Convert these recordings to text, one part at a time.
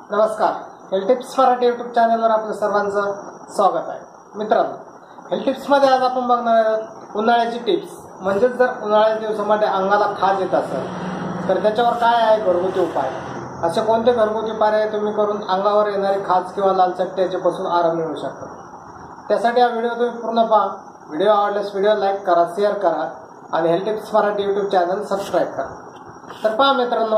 नमस्कार. Health tips Marathi YouTube चॅनलवर आपलं सर्वांचं स्वागत आहे. मित्रांनो, हेल्थ टिप्समध्ये आज आपण बघणार आहोत उन्हाळ्याची टिप्स. म्हणजेच जर उन्हाळ्याच्या दिवसामध्ये अंगाला खाज येत असेल तर त्याच्यावर काय आहे घरगुती उपाय, असे कोणते घरगुती उपाय तुम्ही करून अंगावर येणारी खाज किंवा लालचट्टे याच्यापासून आराम मिळू शकतो. त्यासाठी हा व्हिडिओ तुम्ही पूर्ण पहा. व्हिडिओ आवडल्यास व्हिडिओ लाईक करा, शेअर करा आणि health tips Marathi YouTube channel subscribe करा. तर पहा मित्रांनो,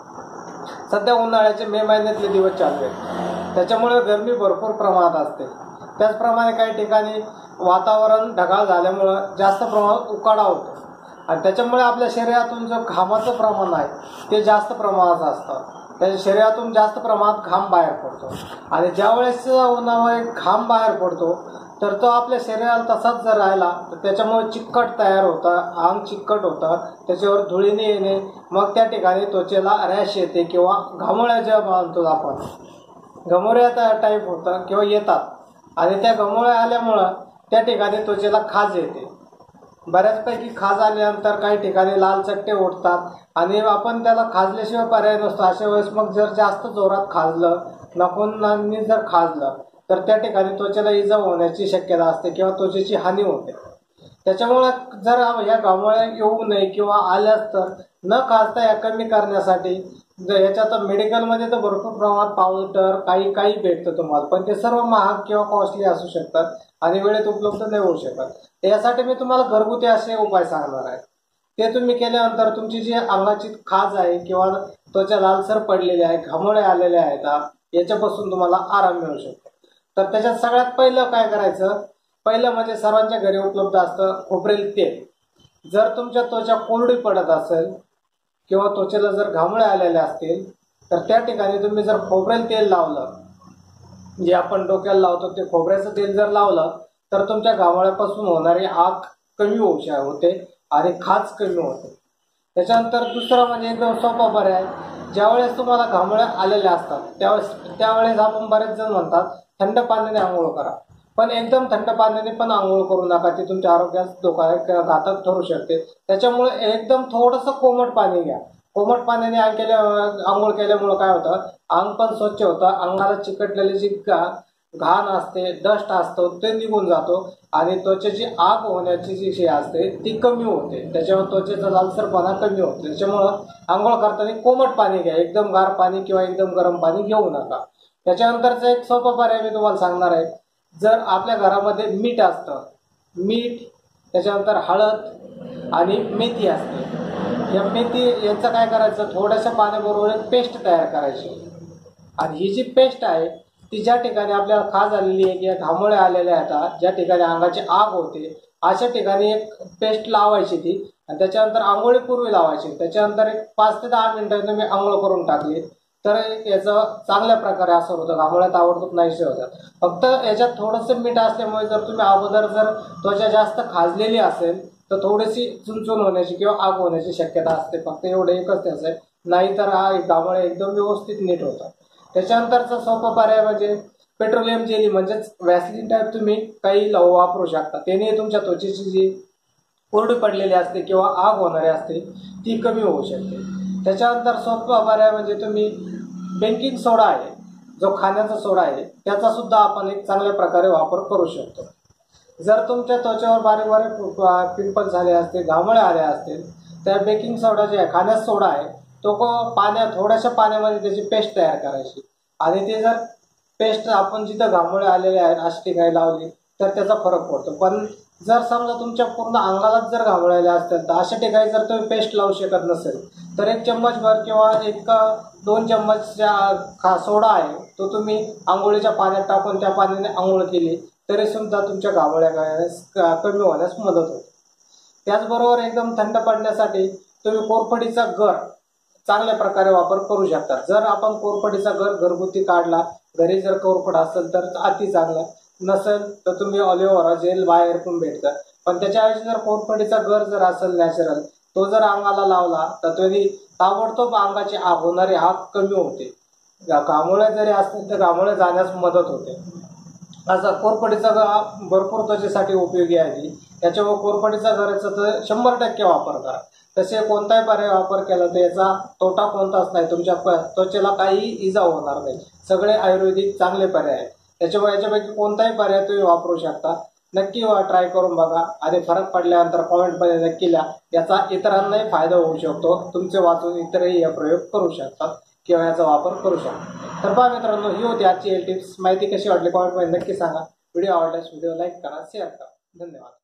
सध्या उन्हाळ्याचे मे महिन्यातले दिवस चालू आहेत. त्याच्यामुळे गरमी भरपूर प्रमाणात असते. त्याचप्रमाणे काही ठिकाणी वातावरण ढगाळ झाल्यामुळं जास्त प्रमाणात उकाडा होतो आणि त्याच्यामुळे आपल्या शरीरातून जो घामाचं प्रमाण आहे ते जास्त प्रमाणात असतं. त्याच्या शरीरातून जास्त प्रमाणात घाम बाहेर पडतो आणि ज्यावेळेस उन्हामुळे घाम बाहेर पडतो तर तो आपल्या शरीराला तसाच जर राहिला तर त्याच्यामुळे चिकट तयार होतं, अंग चिकट होतं, त्याच्यावर धुळीने येणे, मग त्या ठिकाणी त्वचेला रॅश येते किंवा घामोळ्या जेव्हा म्हणतो आपण, घमोऱ्या टाईप होतं किंवा येतात आणि त्या घमोळ्या आल्यामुळं त्या ठिकाणी त्वचेला खाज येते. बऱ्याचपैकी खाज आल्यानंतर काही ठिकाणी लाल चट्टे उठतात आणि आपण त्याला खाजल्याशिवाय पर्याय नसतो. अशा वेळेस मग जर जास्त जोरात खाजलं, नखुनांनी जर खाजलं तर त्या ठिकाणी त्वचेला इजा होण्याची शक्यता असते किंवा त्वचेची हानी होते. त्याच्यामुळे जर या घामोळ्या येऊ नये किंवा आल्यास तर न खाजता या कमी करण्यासाठी याच्यात मेडिकलमध्ये तर भरपूर प्रमाणात पावडर काही भेटतं तुम्हाला, पण ते सर्व महाग किंवा कॉस्टली असू शकतात आणि वेळेत उपलब्ध नाही होऊ शकत. यासाठी मी तुम्हाला घरगुती असे उपाय सांगणार आहे. ते तुम्ही केल्यानंतर तुमची जी अंगाची खाज आहे किंवा त्वचा लालसर पडलेली आहे, घामोळे आलेले आहेत, याच्यापासून तुम्हाला आराम मिळू शकतो. तर त्याच्यात सगळ्यात पहिलं काय करायचं, पहिलं म्हणजे सर्वांच्या घरी उपलब्ध असतं खोबरेल तेल. जर तुमच्या त्वचा कोरडी पडत असेल किंवा त्वचेला जर घामोळे आलेले असतील तर त्या ठिकाणी तुम्ही जर खोबरेल तेल लावलं, जे आपण डोक्याला लावतो ते खोबऱ्याचं तेल जर लावलं तर तुमच्या घामोळ्यापासून होणारी आग कमी होते आणि खाज कमी होते. त्याच्यानंतर दुसरं म्हणजे एकदम सोपा पर्याय, ज्यावेळेस तुम्हाला घामोळ्या आलेल्या असतात त्यावेळेस आपण बरेच जण म्हणतात थंड पाण्याने आंघोळ करा, पण एकदम थंड पाण्याने पण आंघोळ करू नका, ती तुमच्या आरोग्यास धोकादायक घातक ठरू शकते. त्याच्यामुळे एकदम थोडंसं कोमट पाणी घ्या. कोमट पाण्याने आंघोळ केल्यामुळे काय होतं, अंग पण स्वच्छ होतं, अंगाला चिकटलेली जी घाण असते, डस्ट असतो ते निघून जातो आणि त्वचेची आग होण्याची जी असते ती कमी होते. त्याच्यामुळे त्वचेचा लालसरपणा कमी होतो. त्याच्यामुळं आंघोळ करताना कोमट पाणी घ्या, एकदम गार पाणी किंवा एकदम गरम पाणी घेऊ नका. त्याच्यानंतरचा एक सोपा पर्याय मी तुम्हाला सांगणार आहे. जर आपल्या घरामध्ये मीठ असतं, मीठ, त्याच्यानंतर हळद आणि मेथी असते, या मेथी यांचं काय करायचं, थोड्याशा पाण्याबरोबर एक पेस्ट तयार करायची आणि ही जी पेस्ट आहे ती ज्या ठिकाणी आपल्याला खाज आलेली आहे किंवा घामोळे आलेले आहेत, ज्या ठिकाणी अंगाची आग होते अशा ठिकाणी एक पेस्ट लावायची ती आणि त्याच्यानंतर आंघोळीपूर्वी लावायची. त्याच्यानंतर एक 5 ते 10 मिनिटं तुम्ही आंघोळ करून टाकली तर याचं चांगल्या प्रकारे असर होतं, घामोळ्यात ताबडतोब नाहीसे होतात. फक्त याच्यात थोडंसं मीठ असल्यामुळे जर तुम्ही अगोदर जर त्वचा जास्त खाजलेली असेल तर थोडीशी चुनचुन होण्याची किंवा आग होण्याची शक्यता असते. फक्त एवढं एकच त्याचं आहे, नाहीतर हा घामोळे एकदम व्यवस्थित नीट होतात. त्याच्यानंतरचा सोपा पर्याय म्हणजे पेट्रोलियम जेली, म्हणजेच व्हॅसलिन टाईप तुम्ही काही वापरू शकता. त्याने तुमच्या त्वचेची जी कोरडी पडलेली असते किंवा आग होणारी असते ती कमी होऊ शकते. त्याच्यानंतर सोपा पर्याय म्हणजे तुम्ही बेकिंग सोडा आहे, जो खाण्याचा सोडा आहे, त्याचा सुद्धा आपण एक चांगल्या प्रकारे वापर करू शकतो. जर तुमच्या त्वचेवर बारीक बारीक पिंपल्स झाले असते, घामोळे आले असतील तर बेकिंग सोडा जे आहे, खाण्याचा सोडा आहे, तो थोड्याशा पाण्यामध्ये त्याची पेस्ट तयार करायची आणि ते जर पेस्ट आपण जिथं घामोळे आलेले आहेत अशा ठिकाणी लावली तर त्याचा फरक पडतो. पण जर समजा तुमच्या पूर्ण अंगालाच जर घामोळे आले असतील तर अशा ठिकाणी जर तुम्ही पेस्ट लावू शकत नसेल तर 1 चम्मचभर किंवा 1-2 चम्मच सोडा आहे तो तुम्ही आंघोळीच्या पाण्यात टाकून त्या पाण्याने आंघोळ केली तरी सुद्धा तुमच्या घामोळ्या कमी होण्यास मदत होते. त्याचबरोबर एकदम थंड पडण्यासाठी तुम्ही कोरफडीचा गर चांगल्या प्रकारे वापर करू शकता. जर आपण कोरफडीचा गर घरगुती काढला, घरी जर कोरफड असेल तर अति चांगलं, नसेल तर तुम्ही ऑलिव्हरा जेल बाहेर पण भेटतं, पण त्याच्याऐवजी जर कोरफडीचा गर जर असेल नॅचरल, तो जर अंगाला लावला तर त्याने ताबडतोब अंगाची आग होणारी आग कमी होते. घामोळे जरी असतील तर घामोळे जाण्यास मदत होते. असा कोरफडीचा भरपूर त्वचेसाठी उपयोगी आहे. त्याच्यामुळे कोरफडीचा गराचा तर 100% वापर करा. तसे कोणताही पर्याय वापर केला तर याचा तोटा कोणताच नाही, तुमच्या त्वचेला काही इजा होणार नाही. सगळे आयुर्वेदिक चांगले पर्याय आहेत. त्याच्यामुळे याच्यापैकी कोणताही पर्याय तुम्ही वापरू शकता. नक्की ट्राय करून बघा आणि फरक पडल्यानंतर कॉमेंटमध्ये नक्की लिहा. याचा इतरांनाही फायदा होऊ शकतो. तुमचे वाचून इतरही हा प्रयोग करू शकतात किंवा याचा वापर करू शकतात. तर पहा मित्रांनो, ही होती आजची हेल्थ टिप्स. माहिती कशी वाटली कॉमेंटमध्ये नक्की सांगा. व्हिडिओ आवडल्यास व्हिडिओ लाईक करा, शेअर करा. धन्यवाद.